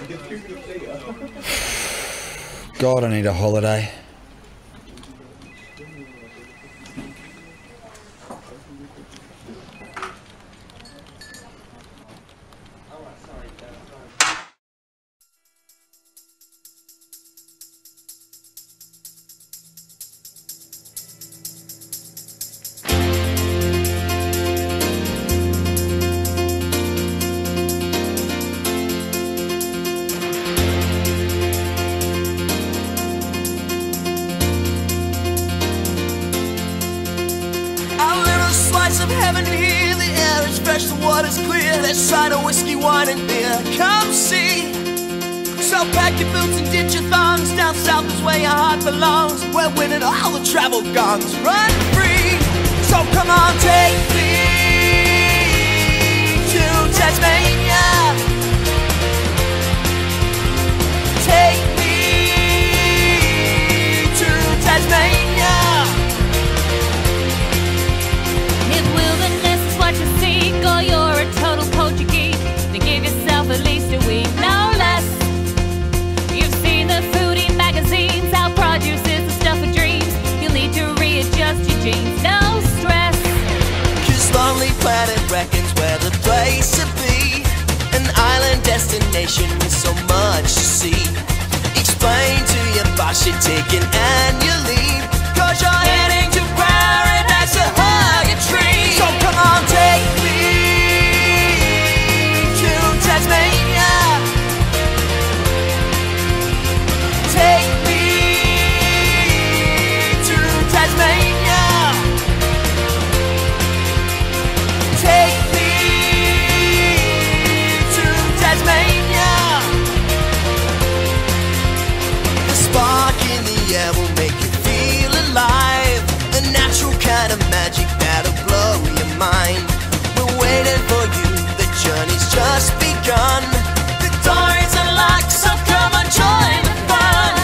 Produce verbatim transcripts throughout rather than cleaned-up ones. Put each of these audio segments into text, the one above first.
God, I need a holiday. Of heaven here, the air is fresh, the water's clear. There's cider, whiskey, wine and beer. Come see. So pack your boots and ditch your thongs. Down south is where your heart belongs. We're winning all the travel gongs. Run free. So come on, take me to Tasmania. Take me to Tasmania. What you seek, or you're a total culture geek, then give yourself at least a week, no less. You've seen the foodie magazines, how produce is the stuff of dreams. You'll need to readjust your jeans, no stress. Cause Lonely Planet reckons we're the place to be. An island destination with so much to see. Explain to your boss you're taking annual leave, cause you're heading to paradise, a higher tree. So come on, take me to Tasmania. Take me to Tasmania. Take me to Tasmania. The spark in the air will make you feel alive. A natural kind of magic that'll blow your mind. We're waiting for you, the journey's just begun. The door is unlocked, so come and join the fun.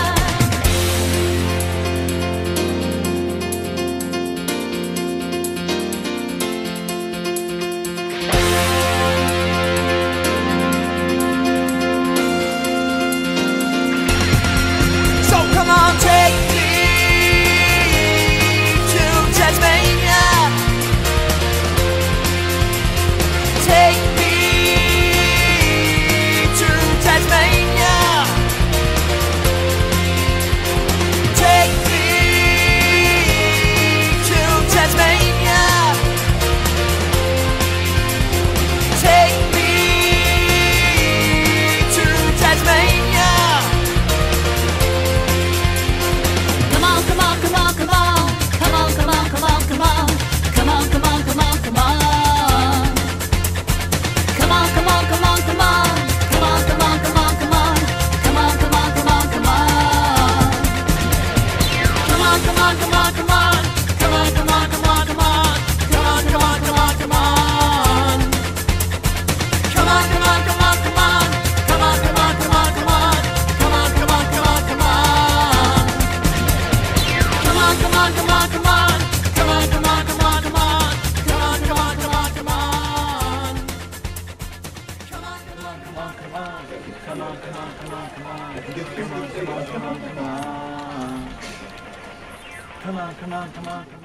So come on, take me to Tasmania. Take me to Tasmania. Take me to Tasmania. Take me to Tasmania. Come on, come on, come on, come on. Come on, come on, come on, come on. Come on, come on, come on, come on. Come on, come on, come on, come on. Come on, come on, come on, come on. Come on, come on, come on, come on. Come on, come on, come on, come on. Come on, come on, come on, come on. Come on, come on, come on, come on. Come on, come on, come on, come on. Come on, come on, come on, come on. Come on, come on, come on, come on. Come on, come on, come on, come on. Come on, come on, come on, come on. Come on, come on, come on, come on. Come on, come on, come on, come on. Come on, come on, come on, come on. Come on, come on, come on, come on. Come on, come on, come on, come on.